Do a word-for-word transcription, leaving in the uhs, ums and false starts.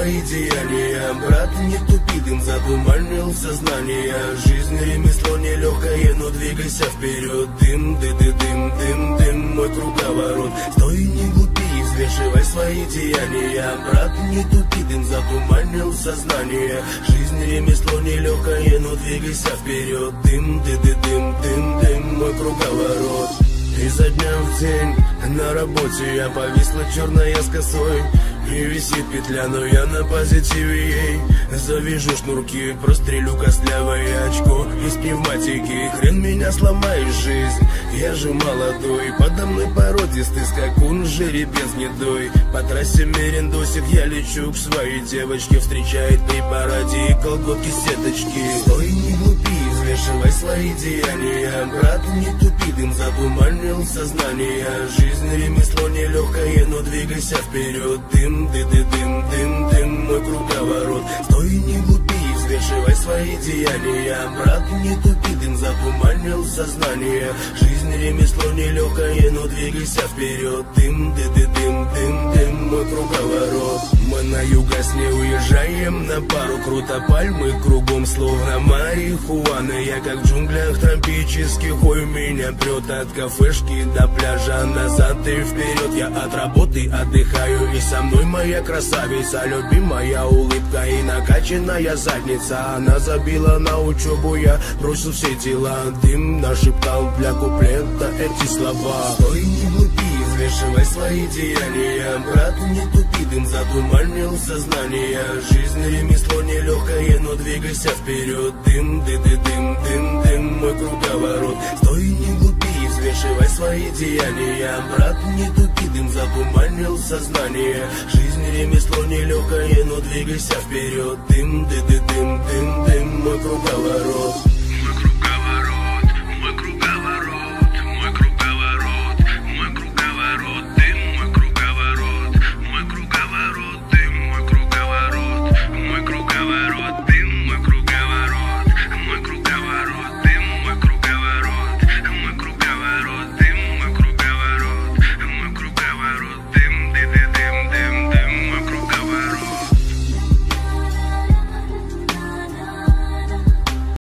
свои деяния. Брат, не тупи, дым затуманил сознание. Жизнь ремесло нелегкое, но двигайся вперед. Дым, ды ды дым, дым, дым, мой круговорот. Стой, не глупи, взвешивай свои деяния. Брат, не тупи, дым затуманил сознание. Жизнь ремесло нелегкое, но двигайся вперед. Дым, ды ды дым, дым, дым, мой круговорот. Изо дня в день на работе я повисла черная с косой. И висит петля, но я на позитиве ей. Завяжу шнурки, прострелю костлявое очко из пневматики. Хрен меня сломаешь, жизнь, я же молодой. Подо мной породистый скакун, жеребец гнедой. По трассе мерендосик я лечу к своей девочке. Встречает при параде и колготки сеточки. Стой, не глупи, взвешивай свои деяния. Брат, не тупи, дым затуманил сознание. Жизнь ремесло нелегкое, но двигайся вперед. Дым, ды ды дым, дым, дым, мой круговорот. Стой, не глупи, взвешивай свои деяния. Брат, не тупи, дым затуманил сознание. Жизнь ремесло нелегкое, но двигайся вперед. Дым, ды ды дым, дым, дым, мой круговорот. Мы на югас не уезжаем на пару, круто пальмы кругом, словно марихуана. Я как в джунглях тропических, ой, меня прет от кафешки до пляжа, назад и вперед. Я от работы отдыхаю, и со мной моя красавица, любимая улыбка и накачанная задница. Она забила на учебу, я бросил все дела. Дым нашептал для куплета эти слова. Стой, не глупи, взвешивай свои деяния. Брат, не тупи, дым затуманил сознание. Жизнь ремесло нелегкое, но двигайся вперед. Дым, ды ды дым, дым, дым, мой круговорот. Стой, не глупи, взвешивай свои деяния. Брат, не тупи, дым затуманил сознание. Жизнь ремесло нелегкое, но двигайся вперед. Дым, ды ды дым, дым, дым, мой круговорот.